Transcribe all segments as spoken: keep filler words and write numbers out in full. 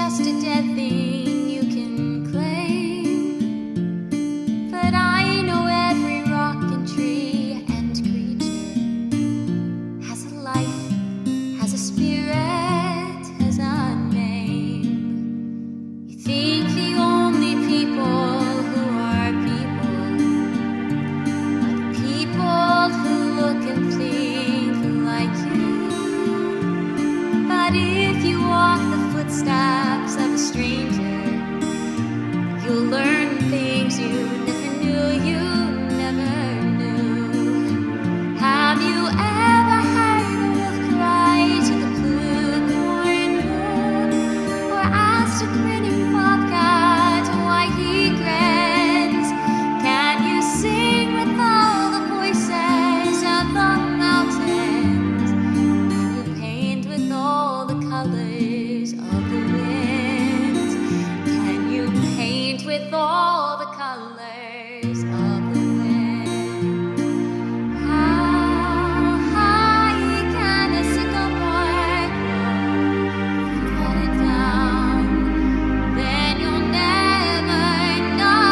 just a dead thing you can claim. But I know every rock and tree and creature has a life, has a spirit, has a name. You think the only people who are people are the people who look and think like you. But if you walk the footsteps of a stranger, you'll learn things you never knew you never knew. Have you ever heard a wolf cry to the blue corn moon, or asked a grinning bobcat why he grins? Can you sing with all the voices of the mountains? Can you paint with all the colors of the wind? Can you paint with all the colors of the wind? How high can a sycamore grow? If you cut it down, then you'll never know.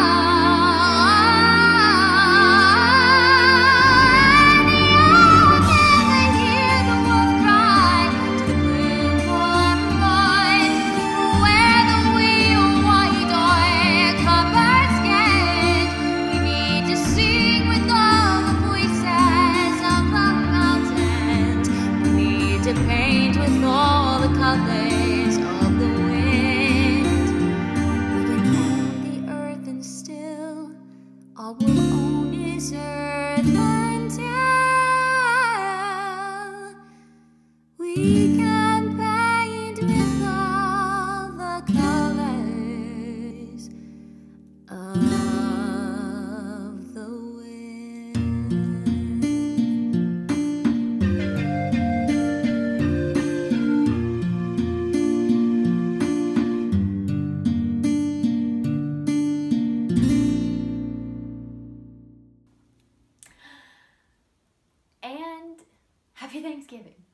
And you'll never hear the wolf cry to the blue corn moon, where the wheel white or copper skinned. We need to sing with all the voices of the mountains. We need to paint with all the colors of the wind. We can own the earth and still all we'll own is earth until we can paint with all the colors of the wind. And happy Thanksgiving.